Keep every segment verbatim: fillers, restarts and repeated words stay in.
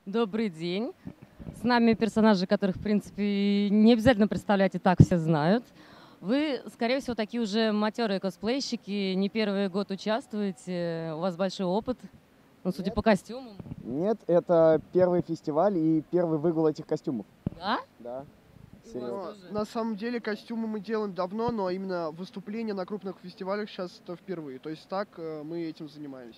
Добрый день. С нами персонажи, которых, в принципе, не обязательно представлять, и так все знают. Вы, скорее всего, такие уже матерые косплейщики, не первый год участвуете, у вас большой опыт, ну, судя Нет. по костюмам. Нет, это первый фестиваль и первый выгул этих костюмов. Да? Да. И у Серьезно. вас Но тоже? на самом деле костюмы мы делаем давно, но именно выступления на крупных фестивалях сейчас это впервые. То есть так э, мы этим занимаемся.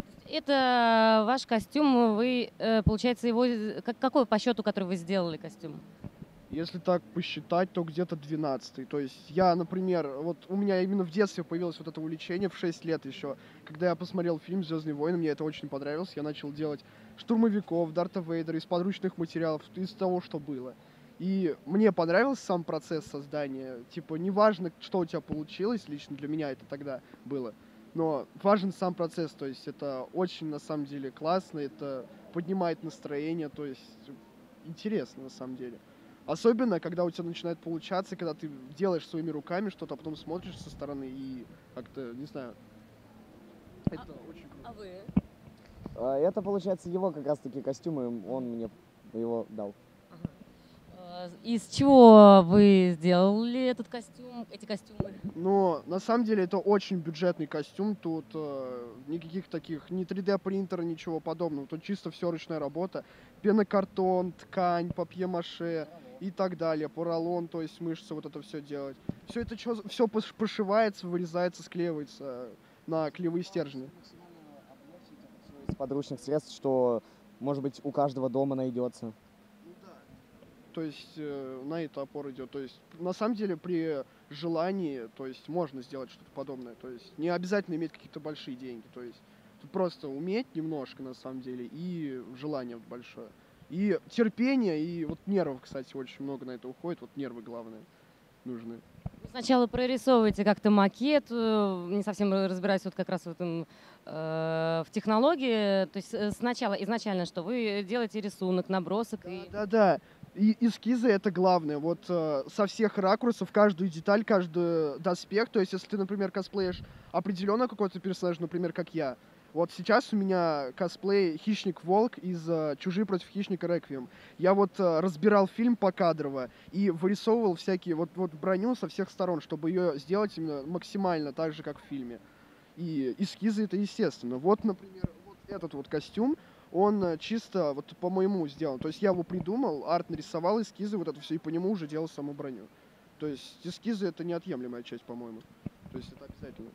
Это ваш костюм, вы, э, получается, его... э, как- Какой по счету, который вы сделали костюм? Если так посчитать, то где-то двенадцатый. То есть я, например, вот у меня именно в детстве появилось вот это увлечение в шесть лет еще. Когда я посмотрел фильм «Звездные войны», мне это очень понравилось. Я начал делать штурмовиков, Дарта Вейдера из подручных материалов, из того, что было. И мне понравился сам процесс создания. Типа, неважно, что у тебя получилось, лично для меня это тогда было. Но важен сам процесс, то есть это очень, на самом деле, классно, это поднимает настроение, то есть интересно, на самом деле. Особенно, когда у тебя начинает получаться, когда ты делаешь своими руками что-то, а потом смотришь со стороны и как-то, не знаю, это очень круто. А вы? А, Это, получается, его как раз-таки костюмы, он мне его дал. Э, Из чего вы сделали этот костюм, эти костюмы? Но на самом деле это очень бюджетный костюм, тут э, никаких таких, ни три дэ принтера, ничего подобного, тут чисто все ручная работа, пенокартон, ткань, папье-маше и так далее, поролон, то есть мышцы, вот это все делать. Все это все пошивается, вырезается, склеивается на клеевые стержни. Из подручных средств, что, может быть, у каждого дома найдется. То есть э, на это опор идет. То есть на самом деле при желании, то есть можно сделать что-то подобное. То есть не обязательно иметь какие-то большие деньги. То есть тут просто уметь немножко на самом деле и желание большое. И терпение, и вот нервов, кстати, очень много на это уходит. Вот нервы главное нужны. Вы сначала прорисовываете как-то макет, э, не совсем разбираюсь вот как раз в этом, э, в технологии. То есть э, сначала, изначально что? Вы делаете рисунок, набросок и... Да-да. И эскизы это главное. Вот э, со всех ракурсов, каждую деталь, каждый доспех. То есть, если ты, например, косплеишь определенно какой-то персонаж, например, как я. Вот сейчас у меня косплей Хищник-Волк из э, «Чужие против хищника. Реквием». Я вот э, разбирал фильм покадрово и вырисовывал всякие вот, вот броню со всех сторон, чтобы ее сделать именно максимально так же, как в фильме. И эскизы это естественно. Вот, например, вот этот вот костюм, он э, чисто вот по моему сделан. То есть я его придумал, арт нарисовал, эскизы, вот это все, и по нему уже делал саму броню. То есть эскизы это неотъемлемая часть, по-моему. То есть это обязательно.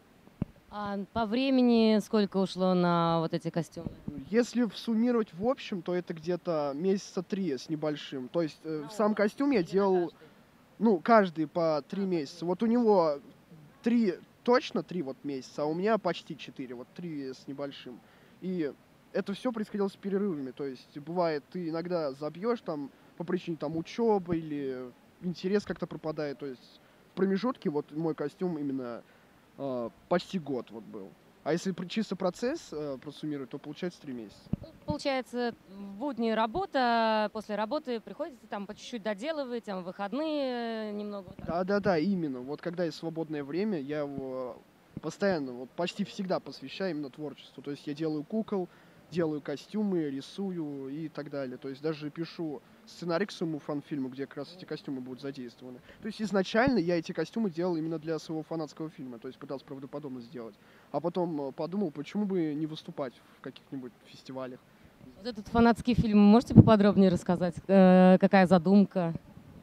А по времени сколько ушло на вот эти костюмы? Если суммировать в общем, то это где-то месяца три с небольшим. То есть э, На сам оба? костюм я Или на делал, каждый? ну, каждый по три А, по месяца. три. Вот у него три, точно три вот месяца, а у меня почти четыре, вот три с небольшим. И это все происходило с перерывами. То есть бывает, ты иногда забьешь там по причине там учебы или интерес как-то пропадает. То есть в промежутке вот мой костюм именно э, почти год вот был. А если при- чисто процесс э, просуммировать, то получается три месяца. Ну, получается, в будни работа, после работы приходите там по чуть-чуть доделывать, там в выходные немного. Вот так. Да-да-да, именно. Вот когда есть свободное время, я его постоянно, вот почти всегда посвящаю именно творчеству. То есть я делаю кукол, делаю костюмы, рисую и так далее. То есть даже пишу сценарий к своему фан-фильму, где как раз эти костюмы будут задействованы. То есть изначально я эти костюмы делал именно для своего фанатского фильма, то есть пытался правдоподобно сделать. А потом э, подумал, почему бы не выступать в каких-нибудь фестивалях. Вот этот фанатский фильм, можете поподробнее рассказать, э, какая задумка?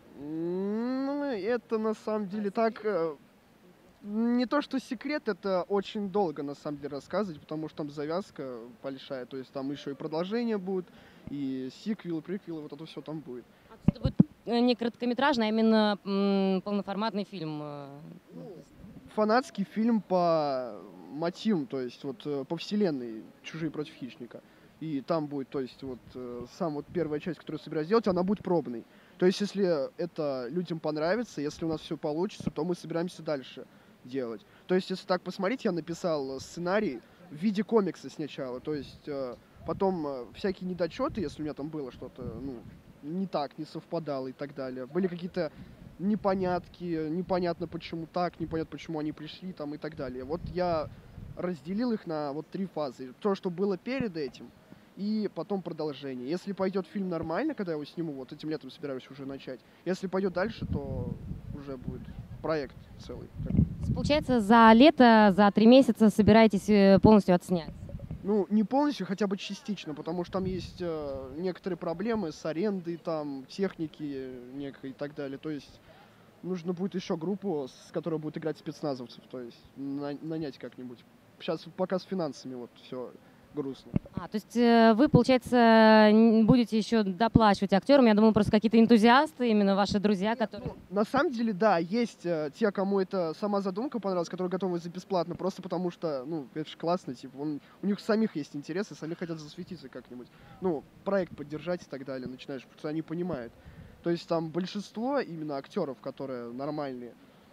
Ну, это на самом деле так... э, Не то, что секрет, это очень долго на самом деле рассказывать, потому что там завязка большая, то есть там еще и продолжение будет, и сиквел, приквел, вот это все там будет. А, то есть это будет э, не короткометражный, а именно м, полноформатный фильм. э, ну, то есть- Фанатский фильм по мотивам, то есть вот э, по вселенной «Чужие против хищника». И там будет, то есть вот э, сам вот первая часть, которую я собираюсь сделать, она будет пробной. То есть если это людям понравится, если у нас все получится, то мы собираемся дальше делать. То есть если так посмотреть, я написал сценарий в виде комикса сначала. То есть э, потом э, всякие недочеты, если у меня там было что-то, ну, не так, не совпадало и так далее. Были какие-то непонятки, непонятно почему так, непонятно почему они пришли там и так далее. Вот я разделил их на вот три фазы. То, что было перед этим, и потом продолжение. Если пойдет фильм нормально, когда я его сниму, вот этим летом собираюсь уже начать. Если пойдет дальше, то уже будет проект целый. Получается, за лето, за три месяца собираетесь э, полностью отснять? Ну, не полностью, хотя бы частично, потому что там есть э, некоторые проблемы с арендой, там, техники некой и так далее. То есть нужно будет еще группу, с которой будут играть спецназовцев, то есть на- нанять как-нибудь. Сейчас пока с финансами вот все грустно. А, то есть э, вы, получается, н- будете еще доплачивать актерам. Я думаю, просто какие-то энтузиасты, именно ваши друзья, которые... Ну, на самом деле, да, есть э, те, кому это сама задумка понравилась, которые готовы за бесплатно, просто потому что, ну, это же классно, типа, он, у них самих есть интересы, сами хотят засветиться как-нибудь, ну, проект поддержать и так далее, начинаешь, потому что они понимают. То есть там большинство именно актеров, которые нормальные,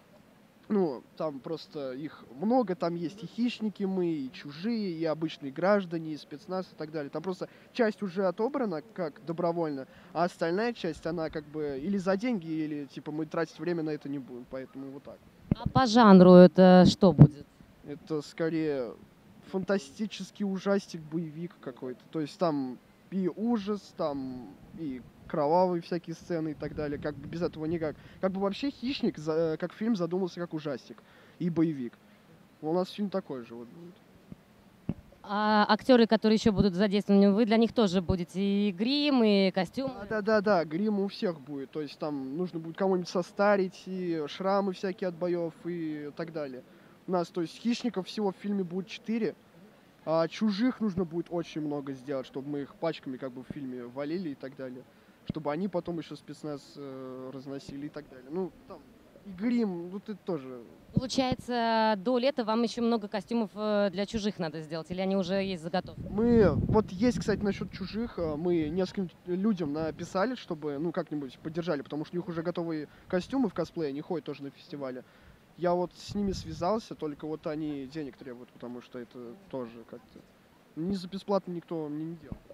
ну, там просто их много, там есть и хищники мы, и чужие, и обычные граждане, и спецназ и так далее. Там просто часть уже отобрана как добровольно, а остальная часть, она как бы или за деньги, или типа мы тратить время на это не будем, поэтому вот так. А по жанру это что будет? Это скорее фантастический ужастик, боевик какой-то. То есть там и ужас, там и кровавые всякие сцены и так далее. Как бы без этого никак. Как бы вообще «Хищник» за- как фильм задумался как ужастик и боевик. У нас фильм такой же вот будет. А актеры, которые еще будут задействованы, вы для них тоже будете и грим, и костюмы? Да-да-да, грим у всех будет. То есть там нужно будет кого-нибудь состарить, и шрамы всякие от боев и так далее. У нас, то есть, хищников всего в фильме будет четыре, а чужих нужно будет очень много сделать, чтобы мы их пачками как бы в фильме валили и так далее. Чтобы они потом еще спецназ э, разносили и так далее. Ну, там, и грим, ну ты тоже. Получается, до лета вам еще много костюмов э, для чужих надо сделать, или они уже есть заготовки? Мы, вот есть, кстати, насчет чужих, э, мы нескольким людям написали, чтобы, ну, как-нибудь поддержали, потому что у них уже готовые костюмы в косплее, они ходят тоже на фестивале. Я вот с ними связался, только вот они денег требуют, потому что это тоже как-то... Не за бесплатно никто мне не делал.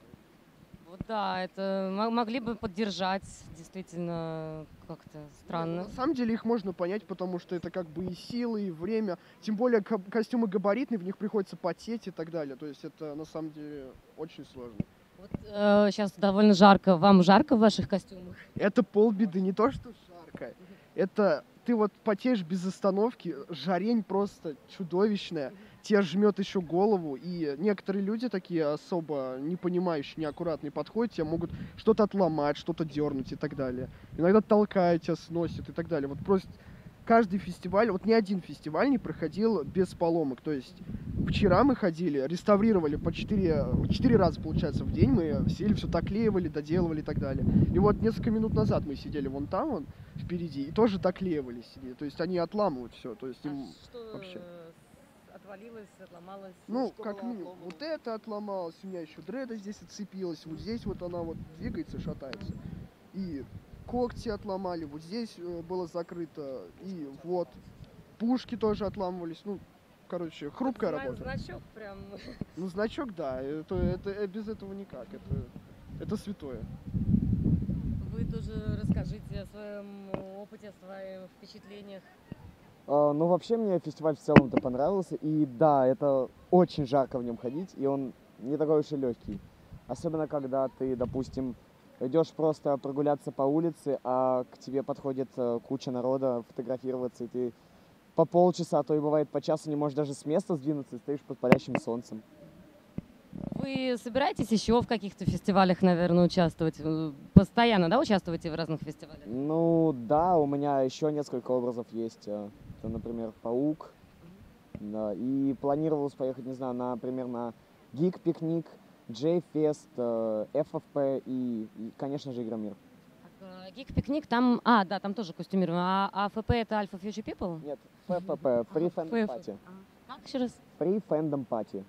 Вот да, это мо- могли бы поддержать, действительно, как-то странно. На самом деле их можно понять, потому что это как бы и силы, и время. Тем более ко- костюмы габаритные, в них приходится потеть и так далее. То есть это на самом деле очень сложно. Вот, э, сейчас довольно жарко. Вам жарко в ваших костюмах? Это полбеды, не то что жарко. Это ты вот потеешь без остановки, жарень просто чудовищная. Тебя жмет еще голову, и некоторые люди такие особо не понимающие, неаккуратные подходят, тебе могут что-то отломать, что-то дернуть и так далее. Иногда толкают тебя, сносят и так далее. Вот просто каждый фестиваль, вот ни один фестиваль не проходил без поломок. То есть вчера мы ходили, реставрировали по четыре, четыре раза, получается, в день. Мы сели, все доклеивали, доделывали и так далее. И вот несколько минут назад мы сидели вон там, вон, впереди, и тоже доклеивали сидели. То есть они отламывают все. То есть им что вообще. отвалилось, отломалось? Ну, как минимум, вот это отломалось, у меня еще дреда здесь отцепилась, вот здесь вот она вот двигается, шатается. И когти отломали, вот здесь э, было закрыто, и вот. Пушки тоже отламывались, ну, короче, хрупкая работа. Значок прям. Ну, значок, да, это, это, э, без этого никак, это, это святое. Вы тоже расскажите о своем опыте, о своих впечатлениях. А, ну, вообще мне фестиваль в целом-то понравился. И да, это очень жарко в нем ходить, и он не такой уж и легкий. Особенно, когда ты, допустим, идешь просто прогуляться по улице, а к тебе подходит э, куча народа фотографироваться, и ты по полчаса, а то и бывает по часу не можешь даже с места сдвинуться, и стоишь под палящим солнцем. Вы собираетесь еще в каких-то фестивалях, наверное, участвовать? Э, Постоянно, да, участвуете в разных фестивалях? Ну да, у меня еще несколько образов есть. э, Это, например, Паук. Да, и планировалось поехать, не знаю, например, на Гик-пикник, J-фест, э, эф эф пи и, и, конечно же, Игромир. Гик-пикник, там, а, да, там тоже костюмировано. А АФП это Alpha Future People? Нет, эф эф пи, Free Fandom ФФ. Party. Как еще раз? Free Fandom Party.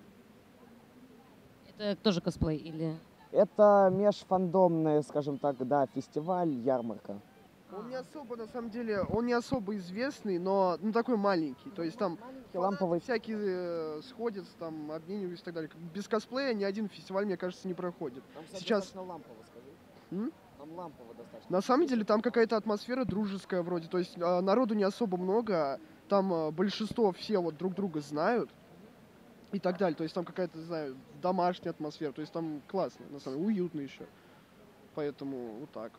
Это тоже косплей или... Это межфандомный, скажем так, да, фестиваль, ярмарка. Он не особо, на самом деле, он не особо известный, но ну, такой маленький. То есть там Ламповый. всякие э, сходятся, там обмениваются и так далее. Без косплея ни один фестиваль, мне кажется, не проходит. Там Сейчас- лампово, скажи. М? Там лампово достаточно. На самом деле там какая-то атмосфера дружеская вроде. То есть а, народу не особо много. Там а, большинство все вот друг друга знают. и так далее. То есть там какая-то, не знаю, домашняя атмосфера. То есть там классно, на самом деле, уютно еще. Поэтому вот так.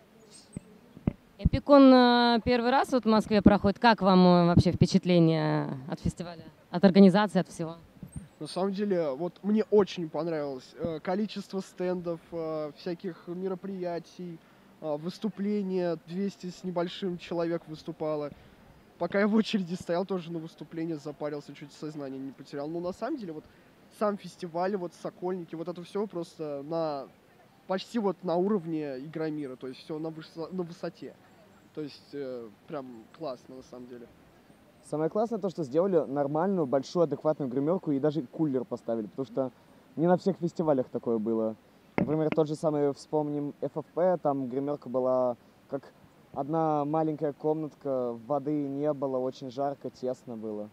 Эпикон э, первый раз вот в Москве проходит. Как вам э, вообще впечатление от фестиваля, от организации, от всего? На самом деле, вот мне очень понравилось э, количество стендов, э, всяких мероприятий, э, выступления, двести с небольшим человек выступало. Пока я в очереди стоял, тоже на выступление запарился, чуть сознание не потерял. Но на самом деле, вот сам фестиваль, вот Сокольники, вот это все просто на почти вот на уровне Игромира, то есть все на, выс- на высоте. То есть э, прям классно на самом деле. Самое классное то, что сделали нормальную, большую, адекватную гримерку и даже кулер поставили, потому что не на всех фестивалях такое было. Например, тот же самый, вспомним, эф эф пи, там гримерка была как одна маленькая комнатка, воды не было, очень жарко, тесно было.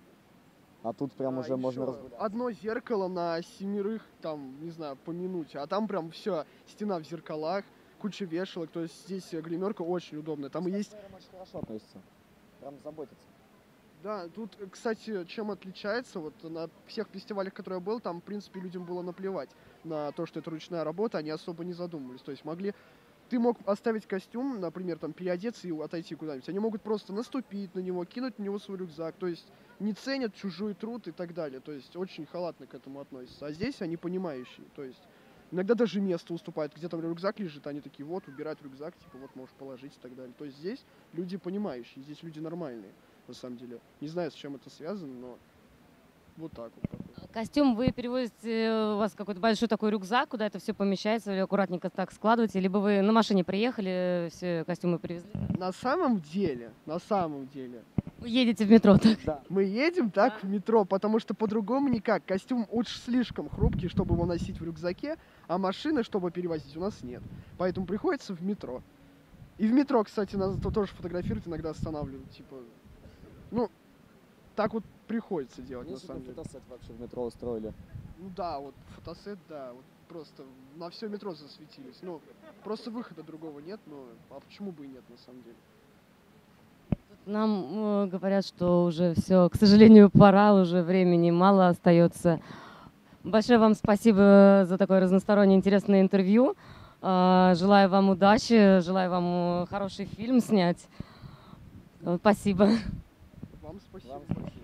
А тут прям А уже можно ещё разгуляться. одно зеркало на семерых, там, не знаю, по минуте, а там прям все, стена в зеркалах, куча вешалок, то есть здесь гримерка очень удобная. Там и есть. Очень хорошо относится, прям заботится. Да, тут, кстати, чем отличается, вот на всех фестивалях, которые я был, там, в принципе, людям было наплевать на то, что это ручная работа, они особо не задумывались. То есть могли... Ты мог оставить костюм, например, там, переодеться и отойти куда-нибудь. Они могут просто наступить на него, кинуть на него свой рюкзак. То есть не ценят чужой труд и так далее. То есть очень халатно к этому относятся. А здесь они понимающие. То есть иногда даже место уступают. Где там рюкзак лежит, они такие, вот, убирают рюкзак, типа, вот, можешь положить и так далее. То есть здесь люди понимающие, здесь люди нормальные. На самом деле. Не знаю, с чем это связано, но вот так вот. Такой. Костюм вы перевозите, у вас какой-то большой такой рюкзак, куда это все помещается, или аккуратненько так складываете, либо вы на машине приехали, все костюмы привезли? На самом деле, на самом деле, Вы едете в метро так? Да. мы едем так Да. в метро, потому что по-другому никак. Костюм уж слишком хрупкий, чтобы его носить в рюкзаке, а машины, чтобы перевозить, у нас нет. Поэтому приходится в метро. И в метро, кстати, нас то тоже фотографируют, иногда останавливают, типа... Ну, так вот приходится делать, на Если самом бы деле. фотосет вообще в метро устроили. Ну да, вот фотосет, да, вот просто на все метро засветились. Ну, просто выхода другого нет, но а почему бы и нет, на самом деле? Нам э, говорят, что уже все, к сожалению, пора, уже времени мало остается. Большое вам спасибо за такое разностороннее интересное интервью. Э, Желаю вам удачи, желаю вам э, хороший фильм снять. Э, Спасибо. Вам спасибо. Вам спасибо.